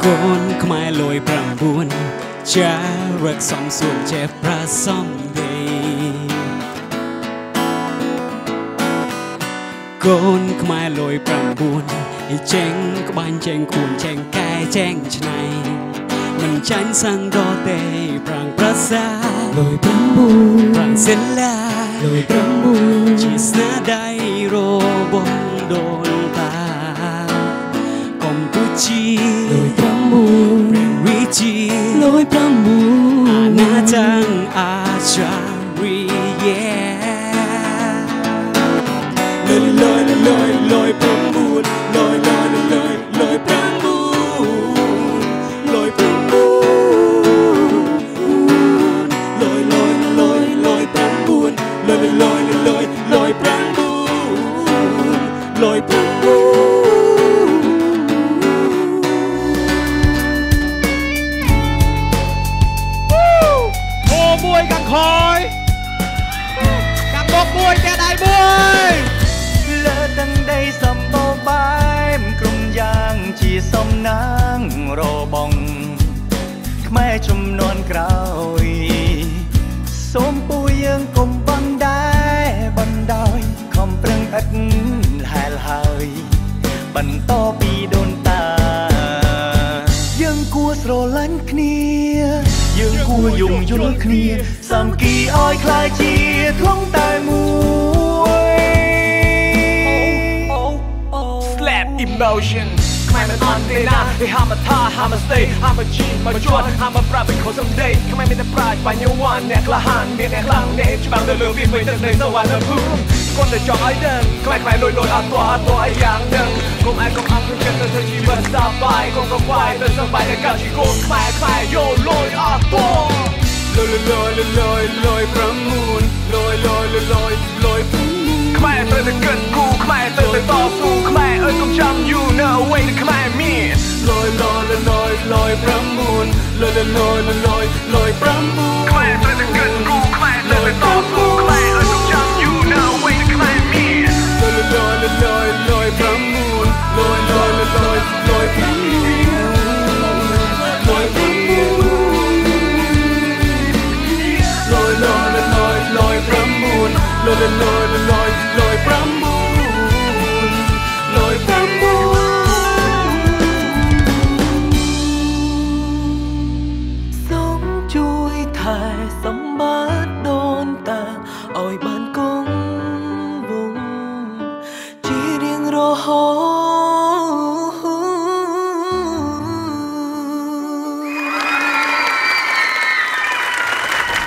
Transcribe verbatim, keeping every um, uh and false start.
កូនខ្មែរលយប្រាំបួនចារឹកសំសួនចេះប្រាសំដីកូនខ្មែរលយប្រាំបួនចេញក្បាញ់ចេញគួនចេញកែចេញឆ្នៃមិនចាញ់សាំងដទេប្រាំងប្រសាលយប្រាំបួនប្រាំងសិលាលយប្រាំបួនជាស្នាដៃរបស់ដូនតាកម្ពុជាលយប្រាំបួនព្រះវិជាលយប្រាំបួនអាណាจังអាចារីយ៉ាលយលយលយលយប្រាំបួនលយលយលយលយប្រាំបួនលយប្រាំបួនលយលយលយលយប្រាំបួនលយលយលយលយប្រាំបួនលយប្រាំបួនមួយកាំខយកាំបកមួយតែដៃមួយលើទាំងដីសំបោបែមក្រុមយ៉ាងជាសំណាងរបងខ្មែរជំនាន់ក្រោយសូមពូយើងកុំបណ្ដែរបណ្ដោយខំប្រឹងឥតហែលហើយបន្តពីដូនតាយើងគួរស្រឡាញ់គ្នាយើងគួរយំយល់គ្នាសាមគ្គីឲ្យคล้ายជាធ្លុងតែមួយ Slap emotion ខ្មែរមិនអត់ទេណាគេហាមថាហាម stay ហាមជីមកជន់ហាមប្រាប់ពីខុស someday ខ្មែរមានតែប្រាជ្ញបញ្ញវន្តអ្នកក្លាហានមានអ្នកខ្លាំងអ្នកច្បាំងទៅលើវាមិនទៅនៅសវណ្ណភូមិគាត់តែចង់ឲ្យដឹងខ្មែរខ្មែរលួចលួចអត់ទាស់អត់ទាស់ឲ្យយ៉ាងដឹងគុំឯងកុំអត់ព្រឹកចិត្តទៅធ្វើជីវិតសប្បាយកុំកុំខ្វាយទៅសប្បាយតែកើតជីគោខ្មែរខ្មែរយោលួចអត់ទាស់លយលយលយលយប្រាំបួនលយលយលយលយខ្មែរត្រូវតែកិនគូខ្មែរត្រូវតែតស៊ូខ្មែរអើយកុំចាំយូរនៅអ្វីដែលខ្មែរមានលយលយលយលយប្រាំបួនលយលយលយលយប្រាំបួនខ្មែរត្រូវតែកិនគូខ្មែរត្រូវតែតស៊ូខ្មែរអើយកុំចាំយូរនៅអ្វីដែលខ្មែរមានលយលយលយលយប្រាំបួនលយលយលយលយប្រាំបួនលយប្រាំបួនលយលយលយលយប្រាំបួនលយលយលយលយប្រាំបួនលយប្រាំបួនសូមជួយថែសម្បត្តិដូនតាឲ្យ